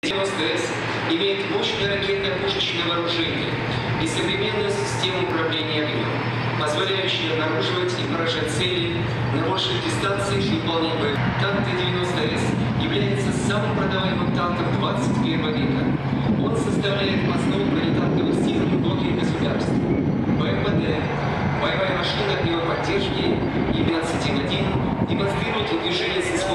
Т-90С имеет мощное ракетно-пушечное вооружение и современную систему управления огнем, позволяющую обнаруживать и поражать цели на больших дистанциях и выполнять бои. Танк Т-90С является самым продаваемым танком 21 века. Он составляет основу бронетанковых сил многих государств. БМПД, боевая машина огневой поддержки И-15М1 демонстрирует выдвижение системы